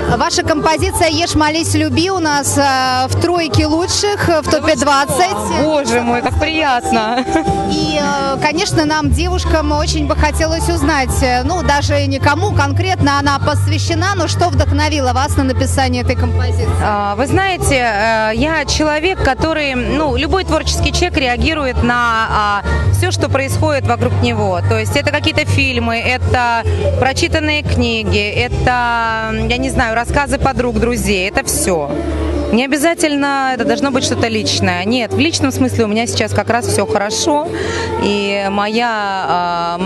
Ваша композиция «Ешь, молись, люби» у нас в тройке лучших, в топе 20. Боже мой, как приятно. И, конечно, нам, девушкам, очень бы хотелось узнать, ну, даже никому конкретно она посвящена, но что вдохновило вас на написание этой композиции? Вы знаете, я человек, который, ну, любой творческий человек реагирует на все, что происходит вокруг него. То есть это какие-то фильмы, это прочитанные книги, это, я не знаю, рассказы подруг, друзей, это все. Не обязательно это должно быть что-то личное. Нет, в личном смысле у меня сейчас как раз все хорошо. И моя,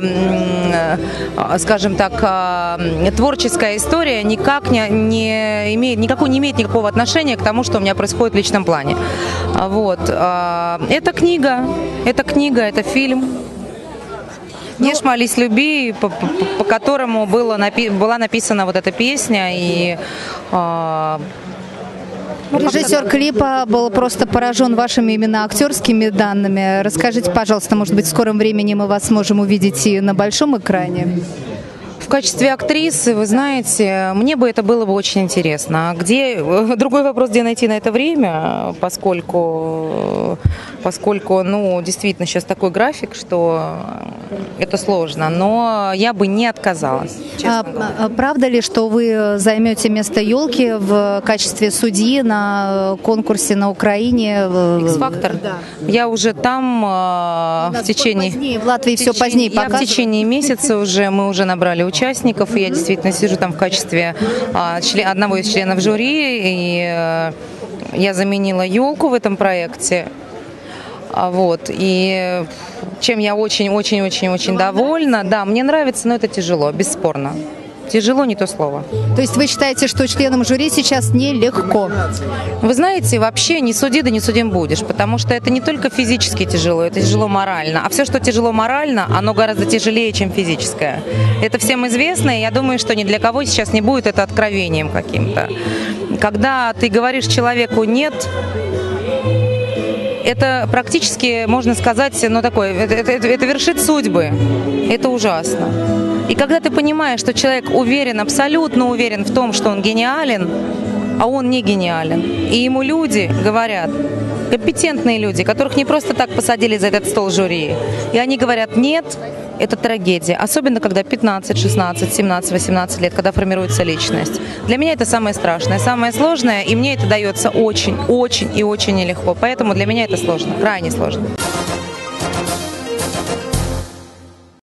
скажем так, творческая история никак не имеет никакого отношения к тому, что у меня происходит в личном плане. Вот. Это книга, это фильм. «Ешь, молись, люби», по которому была написана вот эта песня. И режиссер клипа был просто поражен вашими именно актерскими данными. Расскажите, пожалуйста, может быть, в скором времени мы вас сможем увидеть и на большом экране? В качестве актрисы, вы знаете, мне бы это было бы очень интересно. Другой вопрос, где найти на это время, поскольку, ну, действительно, сейчас такой график, что это сложно, но я бы не отказалась. Правда ли, что вы займете место елки в качестве судьи на конкурсе на Украине? X-Factor? Да. Я уже там в течение... Позднее, в Латвии все позднее показывают. В течение месяца мы уже набрали участников, и я действительно сижу там в качестве одного из членов жюри, и я заменила елку в этом проекте. Вот, и чем я очень-очень-очень-очень довольна. Да, мне нравится, но это тяжело, бесспорно. Тяжело не то слово. То есть вы считаете, что членам жюри сейчас нелегко? Вы знаете, вообще не суди, да не судим будешь, потому что это не только физически тяжело, это тяжело морально. А все, что тяжело морально, оно гораздо тяжелее, чем физическое. Это всем известно, и я думаю, что ни для кого сейчас не будет это откровением каким-то. Когда ты говоришь человеку «нет», это практически, можно сказать, ну такое, это вершит судьбы. Это ужасно. И когда ты понимаешь, что человек уверен, абсолютно уверен в том, что он гениален, а он не гениален, и ему люди говорят, компетентные люди, которых не просто так посадили за этот стол жюри, и они говорят «нет», это трагедия. Особенно, когда 15, 16, 17, 18 лет, когда формируется личность. Для меня это самое страшное, самое сложное, и мне это дается очень, очень и очень нелегко. Поэтому для меня это сложно, крайне сложно.